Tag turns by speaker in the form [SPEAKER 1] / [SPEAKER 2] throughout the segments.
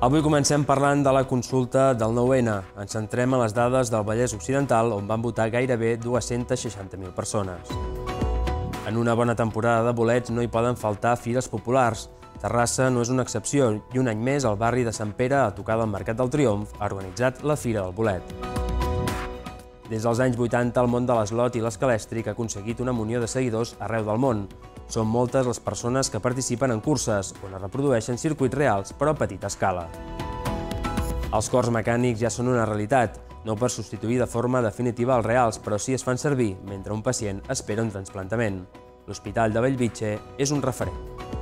[SPEAKER 1] Avui comencem parlant de la consulta del 9N. Ens centrem a les dades del Vallès Occidental, on van votar gairebé 260.000 persones. En una bona temporada de bolets no hi poden faltar fires populars. Terrassa no és una excepció i un any més el barri de Sant Pere, a tocar del Mercat del Triomf, ha organitzat la Fira del Bolet. Des dels anys 80, el món de l'eslot i l'escalèstric ha aconseguit una munió de seguidors arreu del món. Són moltes les persones que participen en curses, on es reprodueixen circuits reals, però a petita escala. Els cors mecànics ja són una realitat, no per substituir de forma definitiva els reals, però sí es fan servir mentre un pacient espera un trasplantament. L'Hospital de Bellvitge és un referent.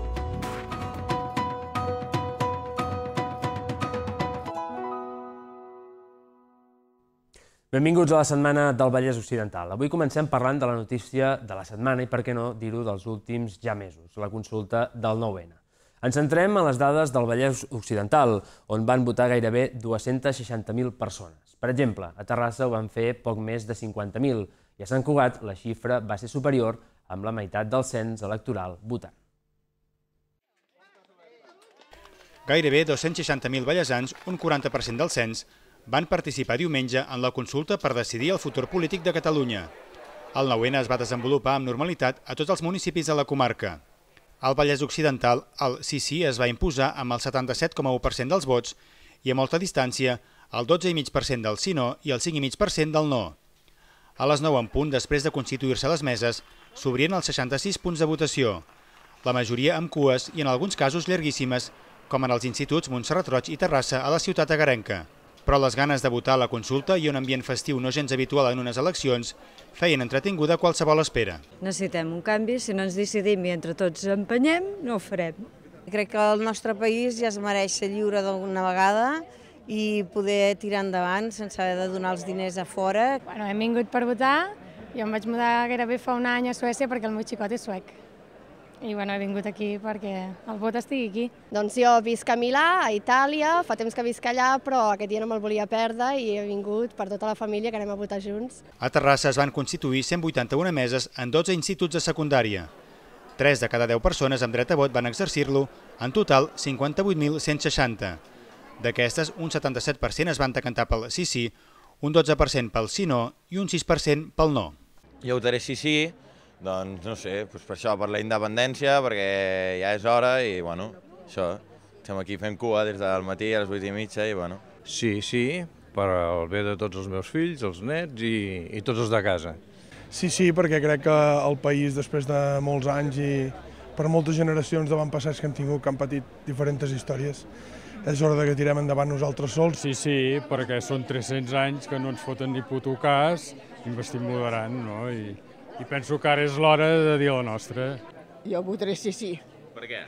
[SPEAKER 1] Benvinguts a la setmana del Vallès Occidental. Avui comencem parlant de la notícia de la setmana i, per què no, dir-ho dels últims ja mesos, la consulta del 9N. Ens centrem en les dades del Vallès Occidental, on van votar gairebé 260.000 persones. Per exemple, a Terrassa ho van fer poc més de 50.000 i a Sant Cugat la xifra va ser superior, amb la meitat del cens electoral votant.
[SPEAKER 2] Gairebé 260.000 vallesans, un 40% del cens, van participar diumenge en la consulta per decidir el futur polític de Catalunya. El 9N es va desenvolupar amb normalitat a tots els municipis de la comarca. Al Vallès Occidental, el sí es va imposar amb el 77,1% dels vots i a molta distància el 12,5% del sí no i el 5,5% del no. A les 9 en punt, després de constituir-se les meses, s'obrien els 66 punts de votació, la majoria amb cues i en alguns casos llarguíssimes, com en els instituts Montserrat Roig i Terrassa a la ciutat agarenca. Però les ganes de votar a la consulta i un ambient festiu no gens habitual en unes eleccions feien entretinguda qualsevol espera.
[SPEAKER 3] Necessitem un canvi, si no ens decidim i entre tots empenyem, no ho farem.
[SPEAKER 4] Crec que el nostre país ja es mereix ser lliure d'una vegada i poder tirar endavant sense haver de donar els diners a fora.
[SPEAKER 5] Hem vingut per votar, jo em vaig mudar gairebé fa un any a Suècia perquè el meu xicot és suec. I he vingut aquí perquè el vot estigui aquí.
[SPEAKER 6] Doncs jo visc a Milà, a Itàlia, fa temps que visc allà, però aquest dia no me'l volia perdre i he vingut per tota la família que anem a votar junts.
[SPEAKER 2] A Terrassa es van constituir 181 meses en 12 instituts de secundària. 3 de cada 10 persones amb dret a vot van exercir-lo, en total 58.160. D'aquestes, un 77% es van decantar pel sí, un 12% pel sí no i un 6% pel no.
[SPEAKER 7] Jo votaré sí, doncs no sé, per això, per la independència, perquè ja és hora i, això, estem aquí fent cua des del matí a les 8:30 i,
[SPEAKER 8] Sí, per al bé de tots els meus fills, els nets i tots els de casa.
[SPEAKER 9] Sí, perquè crec que el país, després de molts anys i per moltes generacions d'avantpassats que han patit diferents històries, és hora que tirem endavant nosaltres sols.
[SPEAKER 10] Sí, perquè són 300 anys que no ens foten ni puto cas, investim moderant, no? I penso que ara és l'hora de dir la nostra.
[SPEAKER 11] Jo votaré sí.
[SPEAKER 7] Per què?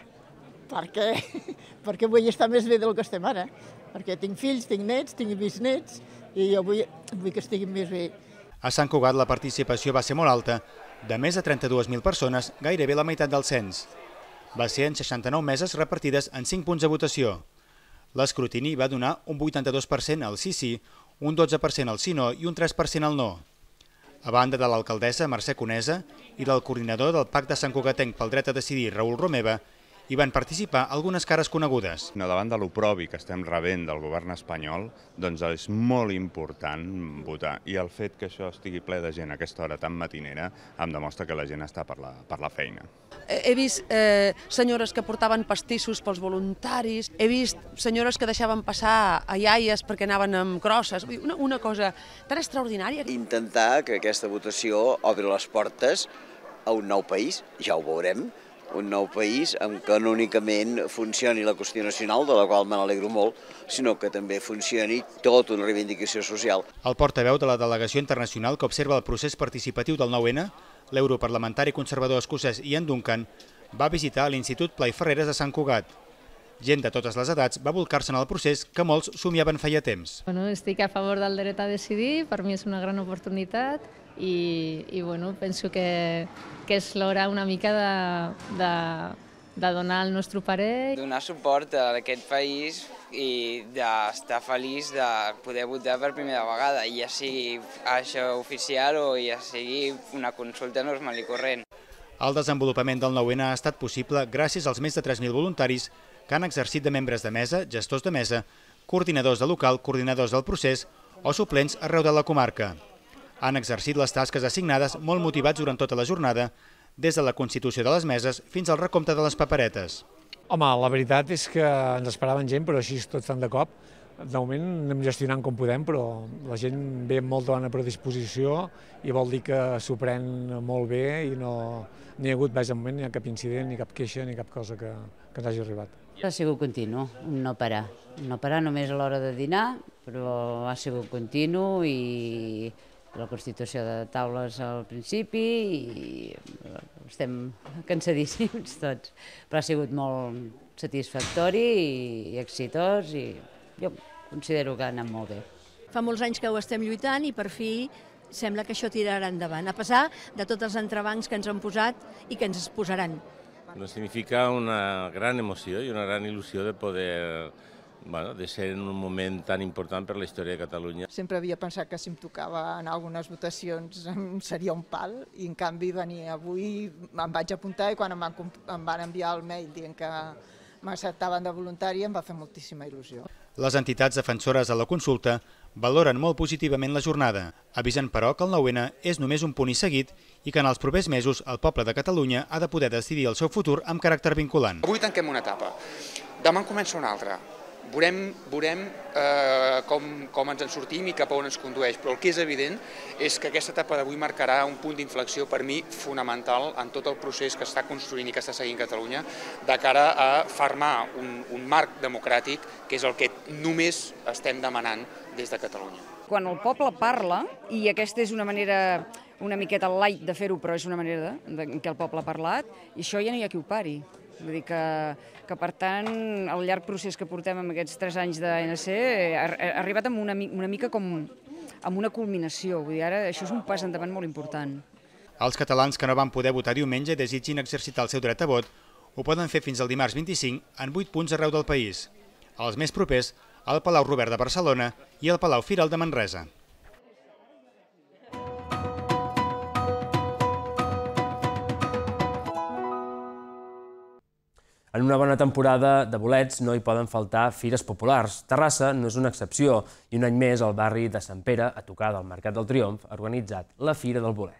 [SPEAKER 11] Perquè vull estar més bé del que estem ara. Perquè tinc fills, tinc nets, tinc bisnets i jo vull que estiguin més bé.
[SPEAKER 2] A Sant Cugat la participació va ser molt alta, de més de 32.000 persones, gairebé la meitat del cens. Va ser en 69 meses repartides en 5 punts de votació. L'escrutini va donar un 82% al sí, un 12% al sí no i un 3% al no. A banda de l'alcaldessa Mercè Conesa i del coordinador del Pacte Sant Cugatenc pel dret a decidir, Raül Romeva, hi van participar algunes cares conegudes.
[SPEAKER 12] Davant de l'oprobi que estem rebent del govern espanyol, doncs és molt important votar. I el fet que això estigui ple de gent a aquesta hora tan matinera em demostra que la gent està per la feina.
[SPEAKER 13] He vist senyores que portaven pastissos pels voluntaris, he vist senyores que deixaven passar a iaies perquè anaven amb crosses, una cosa tan extraordinària.
[SPEAKER 14] Intentar que aquesta votació obri les portes a un nou país, ja ho veurem, un nou país en què no únicament funcioni la qüestió nacional, de la qual me n'alegro molt, sinó que també funcioni tota una reivindicació social.
[SPEAKER 2] El portaveu de la delegació internacional que observa el procés participatiu del 9N, l'europarlamentari conservador escocès Ian Duncan, va visitar l'Institut Pla i Ferreres de Sant Cugat. Gent de totes les edats va volcar-se en el procés que molts somiaven feia temps.
[SPEAKER 15] Estic a favor del dret a decidir, per mi és una gran oportunitat i penso que és l'hora una mica de donar el nostre parer.
[SPEAKER 16] Donar suport a aquest país i d'estar feliç de poder votar per primera vegada, ja sigui això oficial o ja sigui una consulta normal i corrent.
[SPEAKER 2] El desenvolupament del 9N ha estat possible gràcies als més de 3.000 voluntaris que han exercit de membres de mesa, gestors de mesa, coordinadors de local, coordinadors del procés o suplents arreu de la comarca. Han exercit les tasques assignades molt motivats durant tota la jornada, des de la constitució de les meses fins al recompte de les paperetes.
[SPEAKER 17] Home, la veritat és que ens esperaven gent, però així tots tan de cop. De moment anem gestionant com podem, però la gent ve amb molta bona predisposició i vol dir que s'ho pren molt bé i no hi ha hagut, de moment, ni cap incident, ni cap queixa, ni cap cosa que ens hagi arribat.
[SPEAKER 18] Ha sigut continu, no parar. No parar només a l'hora de dinar, però ha sigut continu i la constitució de taules al principi i estem cansadíssims tots, però ha sigut molt satisfactori i exitós i jo considero que ha anat molt bé.
[SPEAKER 19] Fa molts anys que ho estem lluitant i per fi sembla que això tirarà endavant, a pesar de tots els entrebancs que ens han posat i que ens posaran.
[SPEAKER 20] Significa una gran emoció i una gran il·lusió de poder de ser en un moment tan important per la història de Catalunya.
[SPEAKER 11] Sempre havia pensat que si em tocava anar a algunes votacions seria un pal i en canvi venir avui em vaig apuntar i quan em van enviar el mail dient que m'acceptaven de voluntari em va fer moltíssima il·lusió.
[SPEAKER 2] Les entitats defensores de la consulta valoren molt positivament la jornada, avisen però que el 9N és només un punt i seguit i que en els propers mesos el poble de Catalunya ha de poder decidir el seu futur amb caràcter vinculant.
[SPEAKER 21] Avui tanquem una etapa, demà en comença una altra. Veurem com ens en sortim i cap a on ens condueix, però el que és evident és que aquesta etapa d'avui marcarà un punt d'inflexió per mi fonamental en tot el procés que està construint i que està seguint Catalunya de cara a fermar un marc democràtic que és el que només estem demanant des de Catalunya.
[SPEAKER 22] Quan el poble parla, i aquesta és una manera una miqueta light de fer-ho, però és una manera en què el poble ha parlat, i això ja no hi ha qui ho pari. Vull dir que per tant, el llarg procés que portem amb aquests 3 anys d'ANC ha arribat amb una mica com amb una culminació. Vull dir, ara això és un pas endavant molt important.
[SPEAKER 2] Els catalans que no van poder votar diumenge i desitgin exercitar el seu dret a vot ho poden fer fins al dimarts 25 en 8 punts arreu del país. Els més propers, al Palau Robert de Barcelona i al Palau Firal de Manresa.
[SPEAKER 1] En una bona temporada de bolets no hi poden faltar fires populars. Terrassa no és una excepció i un any més el barri de Sant Pere, a tocar del Mercat del Triomf, ha organitzat la Fira del Bolet.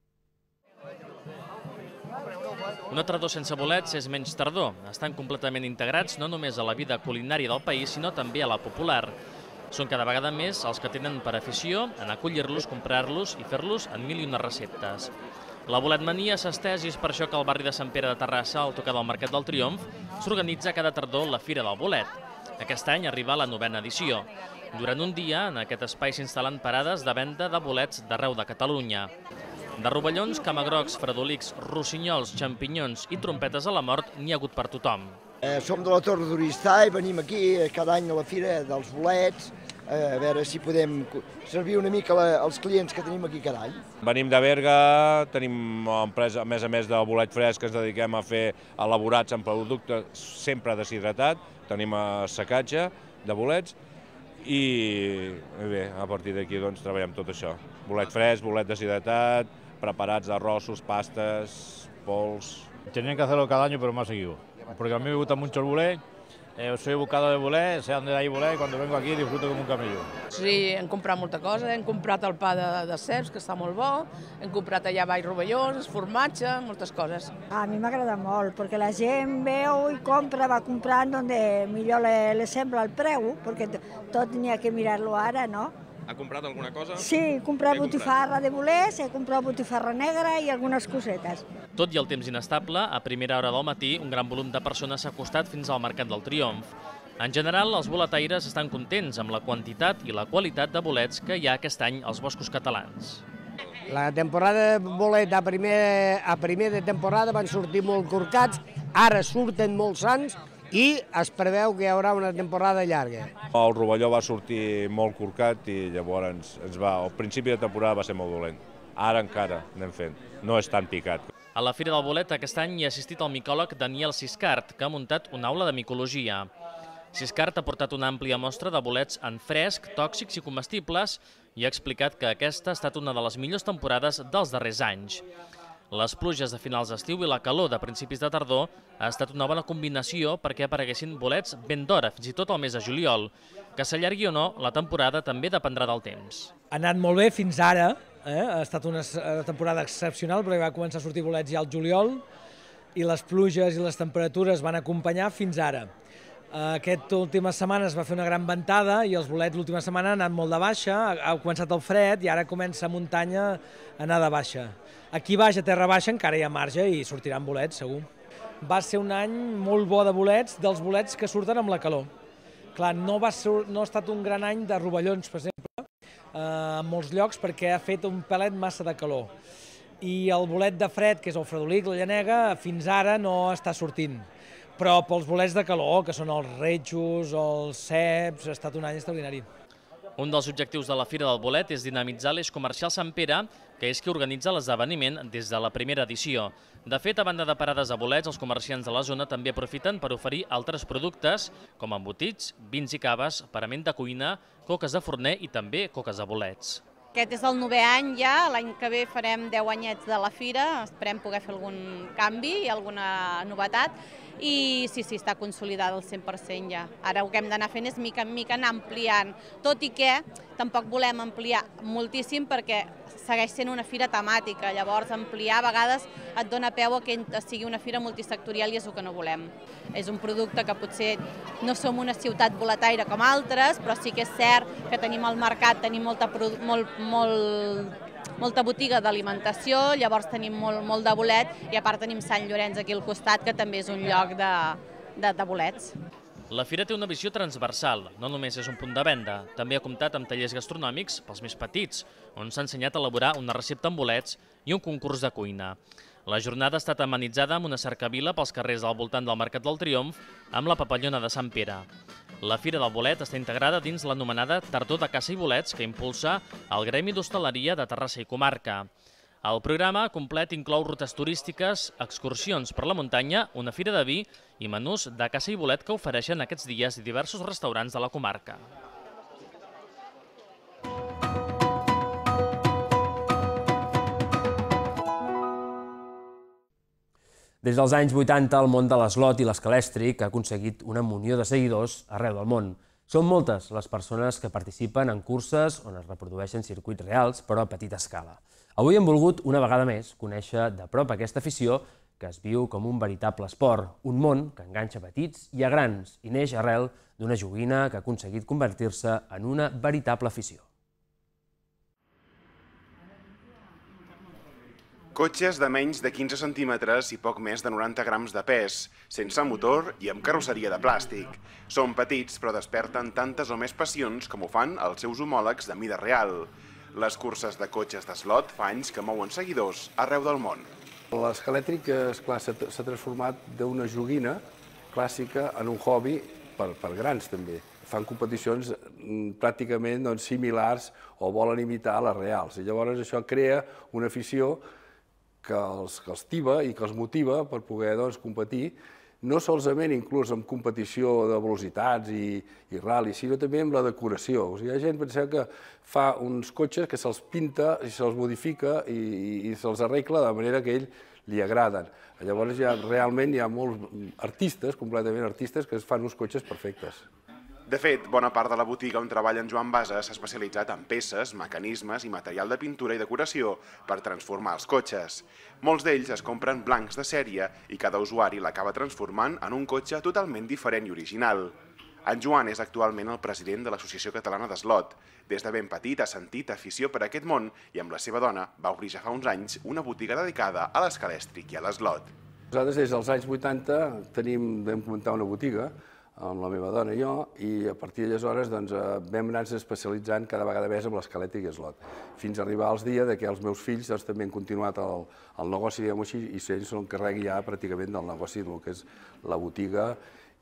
[SPEAKER 23] Una tardor sense bolets és menys tardor. Estan completament integrats no només a la vida culinària del país, sinó també a la popular. Són cada vegada més els que tenen per afició en acollir-los, comprar-los i fer-los en 1001 receptes. La boletmania s'ha estès i és per això que al barri de Sant Pere de Terrassa, al tocar del Mercat del Triomf, s'organitza cada tardor la Fira del Bolet. Aquest any arriba a la 9a edició. Durant un dia, en aquest espai s'instal·len parades de venda de bolets d'arreu de Catalunya. De rovellons, camagrocs, fredolics, rossinyols, xampinyons i trompetes a la mort n'hi ha hagut per tothom.
[SPEAKER 24] Som de la Torre d'Oristà i venim aquí cada any a la Fira dels Bolets a veure si podem servir una mica als clients que tenim aquí cada any.
[SPEAKER 8] Venim de Berga, tenim una empresa, a més de bolet fresc, que ens dediquem a fer elaborats en producte sempre deshidratat, tenim assecatge de bolets i bé, a partir d'aquí treballem tot això. Bolet fresc, bolet deshidratat, preparats d'arrossos, pastes, pols.
[SPEAKER 25] Tenían que hacerlo cada año, pero más seguido, porque a mí me gusta mucho el bolet. Soy buscador de bolet, sé dónde hay bolet, cuando vengo aquí disfruto com un camello.
[SPEAKER 26] Sí, hem comprat molta cosa, hem comprat el pa de ceps, que està molt bo, hem comprat allà baix rovellons, formatge, moltes coses.
[SPEAKER 27] A mi m'agrada molt, perquè la gent veu i compra, va comprant on millor li sembla el preu, perquè tot n'hi ha que mirar-lo ara, no?
[SPEAKER 23] Ha comprat alguna cosa?
[SPEAKER 27] Sí, he comprat botifarra de bolets, he comprat botifarra negra i algunes cosetes.
[SPEAKER 23] Tot i el temps inestable, a primera hora del matí, un gran volum de persones s'ha acostat fins al Mercat del Triomf. En general, els boletaires estan contents amb la quantitat i la qualitat de bolets que hi ha aquest any als boscos catalans.
[SPEAKER 28] La temporada de bolet a primer de temporada van sortir molt corcats, ara surten molt sans, i es preveu que hi haurà una temporada llarga.
[SPEAKER 8] El rovelló va sortir molt corcat i llavors al principi de temporada va ser molt dolent. Ara encara anem fent, no és tan picat.
[SPEAKER 23] A la Fira del Bolet aquest any hi ha assistit el micòleg Daniel Siscart, que ha muntat una aula de micologia. Siscart ha portat una àmplia mostra de bolets en fresc, tòxics i comestibles i ha explicat que aquesta ha estat una de les millors temporades dels darrers anys. Les pluges de finals d'estiu i la calor de principis de tardor ha estat una bona combinació perquè apareguessin bolets ben d'hora, fins i tot al mes de juliol. Que s'allargui o no, la temporada també dependrà del temps.
[SPEAKER 3] Ha anat molt bé fins ara, ha estat una temporada excepcional perquè va començar a sortir bolets ja al juliol i les pluges i les temperatures van acompanyar fins ara. Aquesta última setmana es va fer una gran ventada i els bolets l'última setmana han anat molt de baixa, ha començat el fred i ara comença a muntanya a anar de baixa. Aquí baix, a terra baixa, encara hi ha marge i sortiran bolets, segur. Va ser un any molt bo de bolets, dels bolets que surten amb la calor. Clar, no ha estat un gran any de rovellons, per exemple, en molts llocs perquè ha fet un pelet massa de calor. I el bolet de fred, que és el fredolic, la llanega, fins ara no està sortint. Però pels bolets de calor, que són els retxos, els ceps, ha estat un any extraordinari.
[SPEAKER 23] Un dels objectius de la Fira del Bolet és dinamitzar l'eix comercial Sant Pere, que és qui organitza l'esdeveniment des de la primera edició. De fet, a banda de parades de bolets, els comerciants de la zona també aprofiten per oferir altres productes, com embotits, vins i caves, parament de cuina, coques de forner i també coques de bolets.
[SPEAKER 4] Aquest és el 9è any ja, l'any que ve farem 10 anyets de la Fira, esperem poder fer algun canvi i alguna novetat i sí, està consolidada al 100% ja. Ara el que hem d'anar fent és mica en mica anar ampliant, tot i que tampoc volem ampliar moltíssim perquè segueix sent una fira temàtica, llavors ampliar a vegades et dona peu a que sigui una fira multisectorial i és el que no volem. És un producte que potser no som una ciutat boletaire com altres, però sí que és cert que tenim al mercat, tenim molta botiga d'alimentació, llavors tenim molt de bolet i a part tenim Sant Llorenç aquí al costat, que també és un lloc de bolets.
[SPEAKER 23] La fira té una visió transversal, no només és un punt de venda, també ha comptat amb tallers gastronòmics pels més petits, on s'ha ensenyat a elaborar una recepta amb bolets i un concurs de cuina. La jornada ha estat amenitzada amb una cercavila pels carrers al voltant del Mercat del Triomf amb la papallona de Sant Pere. La Fira del Bolet està integrada dins l'anomenada Tardor de Caça i Bolets que impulsa el Gremi d'Hostaleria de Terrassa i Comarca. El programa complet inclou rutes turístiques, excursions per la muntanya, una fira de vi i menús de caça i bolet que ofereixen aquests dies diversos restaurants de la comarca.
[SPEAKER 1] Des dels anys 80, el món de l'eslot i l'escalèstric ha aconseguit una munió de seguidors arreu del món. Són moltes les persones que participen en curses on es reprodueixen circuits reals, però a petita escala. Avui hem volgut, una vegada més, conèixer de prop aquesta afició que es viu com un veritable esport, un món que enganxa petits i a grans i neix arrel d'una joguina que ha aconseguit convertir-se en una veritable afició.
[SPEAKER 5] Cotxes de menys de 15 centímetres i poc més de 90 grams de pes, sense motor i amb carrosseria de plàstic. Són petits però desperten tantes o més passions com ho fan els seus homòlegs de mida real. Les curses de cotxes d'eslot fa anys que mouen seguidors arreu del món.
[SPEAKER 6] L'escalètric, esclar, s'ha transformat d'una joguina clàssica en un hobby per grans també. Fan competicions pràcticament similars o volen imitar les reals. I llavors això crea una afició que els tiba i que els motiva per poder competir, no solament inclús en competició de velocitats i ral·lis, sinó també amb la decoració. O sigui, hi ha gent, penseu, que fa uns cotxes que se'ls pinta i se'ls modifica i se'ls arregla de manera que a ell li agraden. Llavors realment hi ha molts artistes, completament artistes, que fan uns cotxes perfectes.
[SPEAKER 5] De fet, bona part de la botiga on treballa en Joan Basa s'ha especialitzat en peces, mecanismes i material de pintura i decoració per transformar els cotxes. Molts d'ells es compren blancs de sèrie i cada usuari l'acaba transformant en un cotxe totalment diferent i original. En Joan és actualment el president de l'Associació Catalana d'Eslot. Des de ben petit ha sentit afició per aquest món i amb la seva dona va obrir ja fa uns anys una botiga dedicada a l'escalèstric i a l'eslot.
[SPEAKER 6] Nosaltres des dels anys 80 vam muntar una botiga amb la meva dona i jo, i a partir d'aleshores vam anar-nos especialitzant cada vegada més amb l'escalètric i eslot, fins a arribar als dies que els meus fills també han continuat el negoci, diguem-ho així, i ells s'encarreguen ja pràcticament del negoci del que és la botiga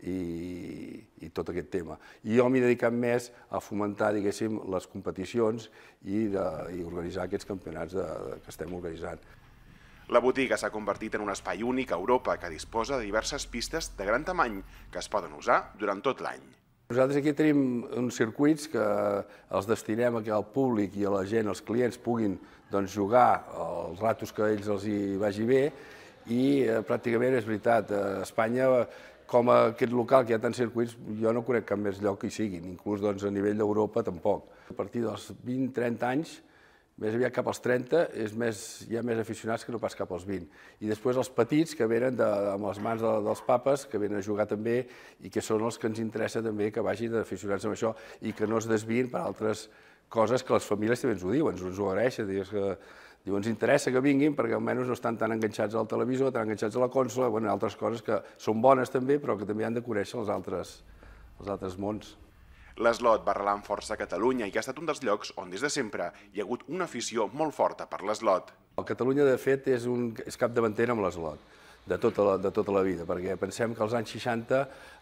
[SPEAKER 6] i tot aquest tema. I jo m'he dedicat més a fomentar, diguéssim, les competicions i organitzar aquests campionats que estem organitzant.
[SPEAKER 5] La botiga s'ha convertit en un espai únic a Europa que disposa de diverses pistes de gran tamany que es poden usar durant tot l'any.
[SPEAKER 6] Nosaltres aquí tenim uns circuits que els destinem a que el públic i la gent, els clients, puguin jugar els ratos que a ells els hi vagi bé i pràcticament és veritat, a Espanya com aquest local que hi ha tants circuits, jo no conec cap més lloc que hi siguin, inclús a nivell d'Europa tampoc. A partir dels 20-30 anys, més aviat cap als 30, hi ha més aficionats que no pas cap als 20. I després els petits que venen amb les mans dels papes, que venen a jugar també i que són els que ens interessa també que vagin aficionats amb això i que no es desviïn per altres coses que les famílies també ens ho diuen, ens ho agraeixen, ens interessa que vinguin perquè almenys no estan tan enganxats al televisor, tan enganxats a la consola, altres coses que són bones també, però que també han de conèixer els altres mons.
[SPEAKER 5] L'eslot va arrelar amb força a Catalunya i ha estat un dels llocs on des de sempre hi ha hagut una afició molt forta per l'eslot.
[SPEAKER 6] Catalunya, de fet, és capdavantera amb l'eslot, de tota la vida, perquè pensem que als anys 60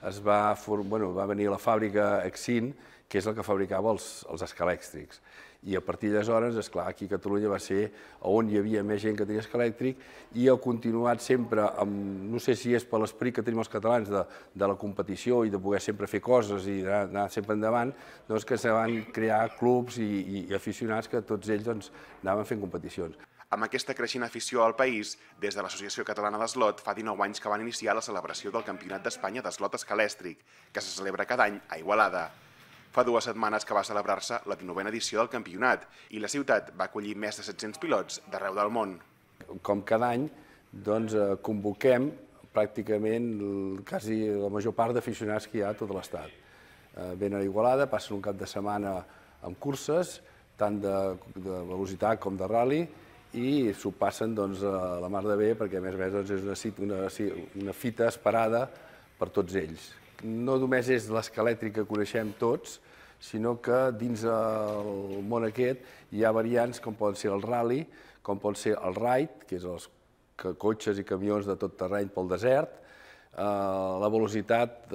[SPEAKER 6] va venir la fàbrica Exin, que és el que fabricava els escalèctrics. I a partir d'aleshores, esclar, aquí a Catalunya va ser on hi havia més gent que tenia escalèctric i ha continuat sempre, no sé si és per l'esperit que tenim els catalans de la competició i de poder sempre fer coses i anar sempre endavant, que se van crear clubs i aficionats que tots ells anaven fent competicions.
[SPEAKER 5] Amb aquesta creixent afició al país, des de l'Associació Catalana d'Eslot fa 19 anys que van iniciar la celebració del Campionat d'Espanya d'Eslot Escalèctric, que se celebra cada any a Igualada. Fa 2 setmanes que va celebrar-se la 19a edició del campionat i la ciutat va acollir més de 700 pilots d'arreu del món.
[SPEAKER 6] Com cada any, convoquem pràcticament quasi la major part d'aficionats que hi ha a tot l'estat. Venen a Igualada, passen un cap de setmana amb curses, tant de velocitat com de rally, i s'ho passen a la mar de bé perquè, a més a més, és una fita esperada per tots ells. No només és l'escalèctric que coneixem tots, sinó que dins el món aquest hi ha variants com poden ser el rally, com pot ser el ride, que és els cotxes i camions de tot terreny pel desert, la velocitat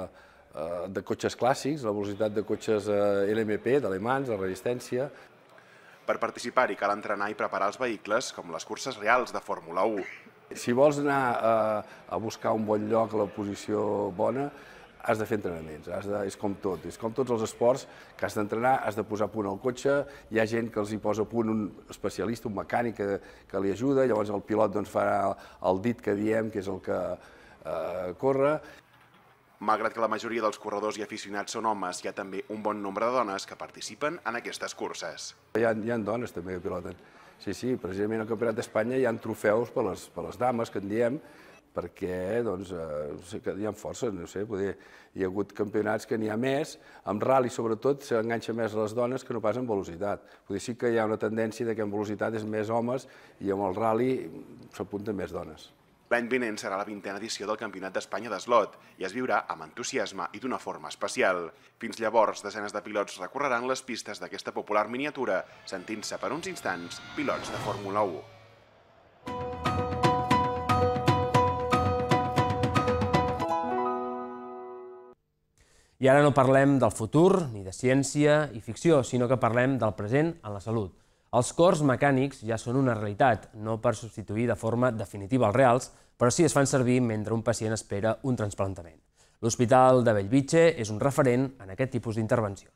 [SPEAKER 6] de cotxes clàssics, la velocitat de cotxes LMP, d'alemans, de resistència.
[SPEAKER 5] Per participar-hi cal entrenar i preparar els vehicles com les curses reals de Fórmula 1.
[SPEAKER 6] Si vols anar a buscar un bon lloc, a la posició bona, has de fer entrenaments, és com tot, és com tots els esports que has d'entrenar, has de posar a punt el cotxe, hi ha gent que els hi posa a punt un especialista, un mecànic que li ajuda, llavors el pilot farà el dit que diem, que és el que corre.
[SPEAKER 5] Malgrat que la majoria dels corredors i aficionats són homes, hi ha també un bon nombre de dones que participen en aquestes curses.
[SPEAKER 6] Hi ha dones també que piloten. Sí, precisament al Campionat d'Espanya hi ha trofeus per les dames, que en diem, perquè hi ha força, no sé, hi ha hagut campionats que n'hi ha més, amb rally sobretot s'enganxa més a les dones que no pas en velocitat. Sí que hi ha una tendència que en velocitat és més homes i amb el rally s'apunten més dones.
[SPEAKER 5] L'any vinent serà la 20a edició del Campionat d'Espanya d'Eslot i es viurà amb entusiasme i d'una forma especial. Fins llavors, desenes de pilots recorreran les pistes d'aquesta popular miniatura, sentint-se per uns instants pilots de Fórmula 1.
[SPEAKER 1] I ara no parlem del futur, ni de ciència i ficció, sinó que parlem del present en la salut. Els cors mecànics ja són una realitat, no per substituir de forma definitiva els reals, però sí es fan servir mentre un pacient espera un trasplantament. L'Hospital de Bellvitge és un referent en aquest tipus d'intervencions.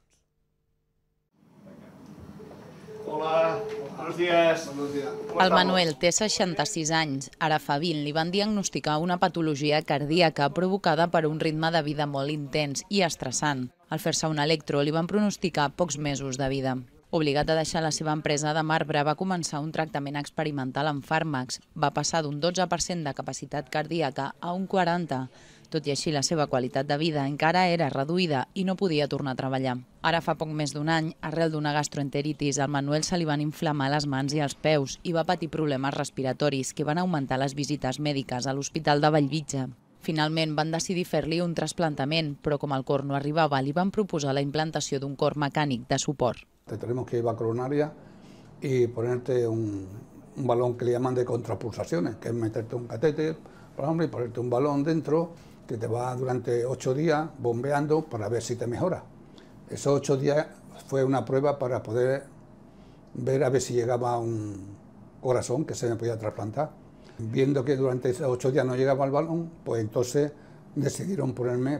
[SPEAKER 7] Hola, buenos días.
[SPEAKER 9] El Manuel té 66 anys. Ara fa 20 li van diagnosticar una patologia cardíaca provocada per un ritme de vida molt intens i estressant. Al fer-se un electro li van pronosticar pocs mesos de vida. Obligat a deixar la seva empresa de marbre, va començar un tractament experimental amb fàrmacs. Va passar d'un 12% de capacitat cardíaca a un 40%. Tot i així, la seva qualitat de vida encara era reduïda i no podia tornar a treballar. Ara fa poc més d'un any, arrel d'una gastroenteritis, al Manuel se li van inflamar les mans i els peus i va patir problemes respiratoris que van augmentar les visites mèdiques a l'Hospital de Bellvitge. Finalment van decidir fer-li un trasplantament, però com el cor no arribava, li van proposar la implantació d'un cor mecànic de suport.
[SPEAKER 10] Te tenemos que llevar coronaria y ponerte un balón que le llaman de contrapulsaciones, que es meterte un catéter, por ejemplo, y ponerte un balón dentro que te va durante 8 días bombeando para ver si te mejora. Esos 8 días fue una prueba para poder ver a ver si llegaba un corazón que se me podía trasplantar. Viendo que durante esos 8 días no llegaba el balón, pues entonces decidieron ponerme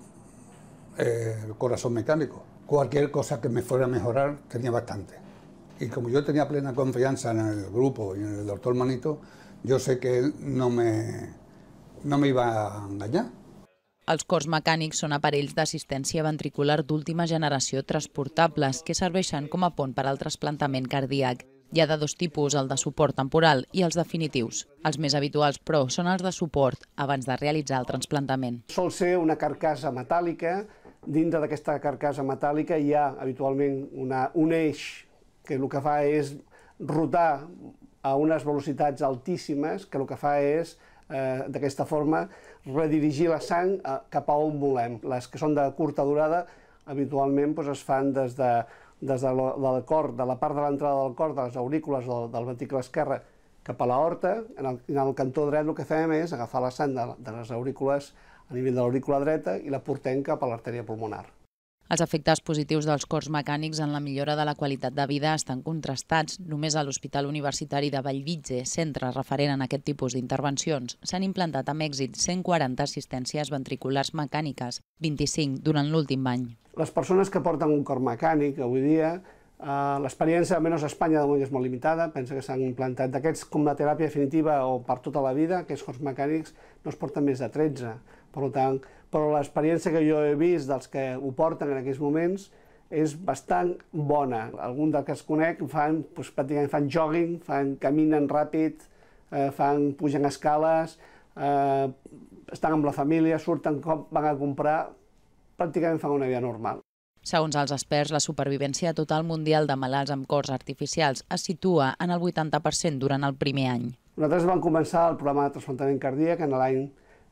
[SPEAKER 10] el corazón mecánico. Cualquier cosa que me fuera a mejorar tenía bastante. Y como yo tenía plena confianza en el grupo y en el doctor Manito, yo sé que él no me iba a engañar.
[SPEAKER 9] Els cors mecànics són aparells d'assistència ventricular d'última generació transportables que serveixen com a pont per al trasplantament cardíac. Hi ha de dos tipus, el de suport temporal i els definitius. Els més habituals, però, són els de suport abans de realitzar el trasplantament.
[SPEAKER 12] Sol ser una carcassa metàl·lica. Dintre d'aquesta carcassa metàl·lica hi ha habitualment un eix que el que fa és rotar a unes velocitats altíssimes, que el que fa és, d'aquesta forma, redirigir la sang cap a on volem. Les que són de curta durada habitualment es fan des del cor, de la part de l'entrada del cor, de les aurícules del ventricle esquerre cap a l'aorta. En el cantó dret el que fem és agafar la sang de les aurícules a nivell de l'aurícula dreta i la portem cap a l'artèria pulmonar.
[SPEAKER 9] Els efectes positius dels cors mecànics en la millora de la qualitat de vida estan contrastats. Només a l'Hospital Universitari de Bellvitge, centre referent en aquest tipus d'intervencions, s'han implantat amb èxit 140 assistències ventriculars mecàniques, 25 durant l'últim any.
[SPEAKER 12] Les persones que porten un cor mecànic avui dia, l'experiència, almenys a Espanya, de moment és molt limitada. Penso que s'han implantat d'aquests com a teràpia definitiva o per tota la vida. Aquests cors mecànics no es porten més de 13. Per tant, però l'experiència que jo he vist dels que ho porten en aquests moments és bastant bona. Alguns dels que es conec pràcticament fan jogging, caminen ràpid, pugen escales, estan amb la família, surten, van a comprar, pràcticament fan una vida normal.
[SPEAKER 9] Segons els experts, la supervivència total mundial de malalts amb cors artificials es situa en el 80% durant el primer any.
[SPEAKER 12] Nosaltres vam començar el programa de trasplantament cardíac en l'any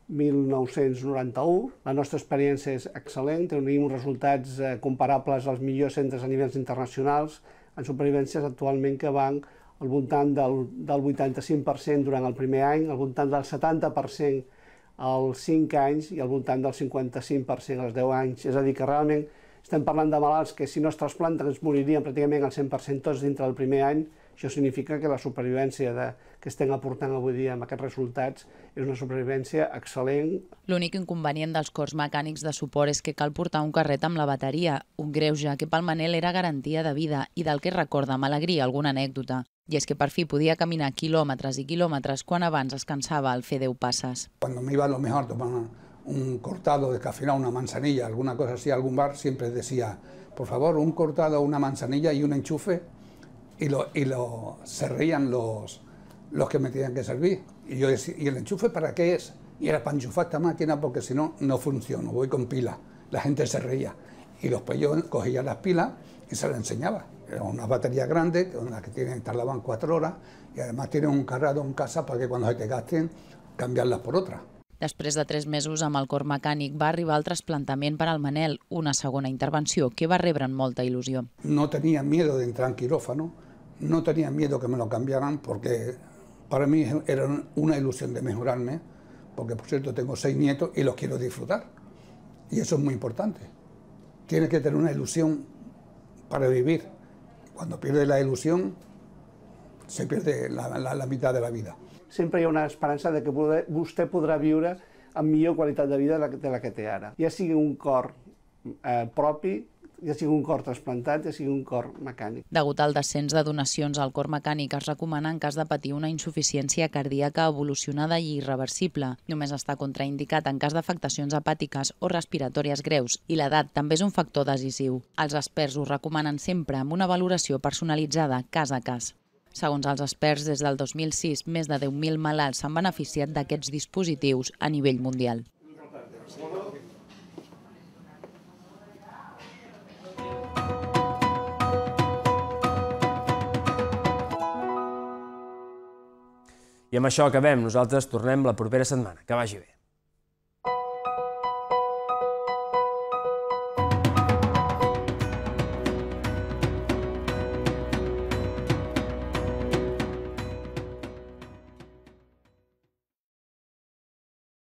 [SPEAKER 12] 1991. La nostra experiència és excel·lent, tenim resultats comparables als millors centres a nivells internacionals en supervivències actualment que van al voltant del 85% durant el primer any, al voltant del 70% als 5 anys i al voltant del 55% als 10 anys. És a dir, que realment estem parlant de malalts que si no es trasplanten es moririen pràcticament al 100% tots dintre del primer any. Això significa que la supervivència que estem aportant avui dia amb aquests resultats és una supervivència excel·lent.
[SPEAKER 9] L'únic inconvenient dels cors mecànics de suport és que cal portar un carret amb la bateria, un greuge que pel Manel era garantia de vida i del que recorda amb alegria alguna anècdota. I és que per fi podia caminar quilòmetres i quilòmetres quan abans es cansava al fer 10 passes.
[SPEAKER 10] Cuando me iba a lo mejor a tomar un cortado de café, una manzanilla, alguna cosa así, a algún bar, siempre decía, por favor, un cortado, una manzanilla y un enchufe. Y se reían los que me tenían que servir. Y yo decía, ¿y el enchufe para qué es? Y era para enchufar esta máquina porque si no, no funciona, voy con pilas. La gente se reía. Y después yo cogía las pilas y se las enseñaba. Era una batería grande, con la que tardaban 4 horas, y además tienen un carrado en casa para que cuando se te gasten, cambiarlas por otra.
[SPEAKER 9] Després de 3 mesos amb el cor mecànic va arribar el trasplantament per al Manel, una segona intervenció que va rebre amb molta il·lusió.
[SPEAKER 10] No tenía miedo de entrar en quirófano, no tenía miedo que me lo cambiaran porque para mí era una ilusión de mejorarme, porque por cierto tengo 6 nietos y los quiero disfrutar. Y eso es muy importante. Tienes que tener una ilusión para vivir. Cuando pierde la ilusión, se pierde la mitad de la vida.
[SPEAKER 12] Sempre hi ha una esperança de que vostè podrà viure amb millor qualitat de vida de la que té ara. Ja sigui un cor propi, ja sigui un cor trasplantat, ja sigui un cor mecànic.
[SPEAKER 9] Degut al descens de donacions al cor mecànic, es recomana en cas de patir una insuficiència cardíaca evolucionada i irreversible. Només està contraindicat en cas d'afectacions hepàtiques o respiratòries greus i l'edat també és un factor decisiu. Els experts ho recomanen sempre amb una valoració personalitzada cas a cas. Segons els experts, des del 2006, més de 10.000 malalts s'han beneficiat d'aquests dispositius a nivell mundial.
[SPEAKER 1] I amb això acabem. Nosaltres tornem la propera setmana. Que vagi bé.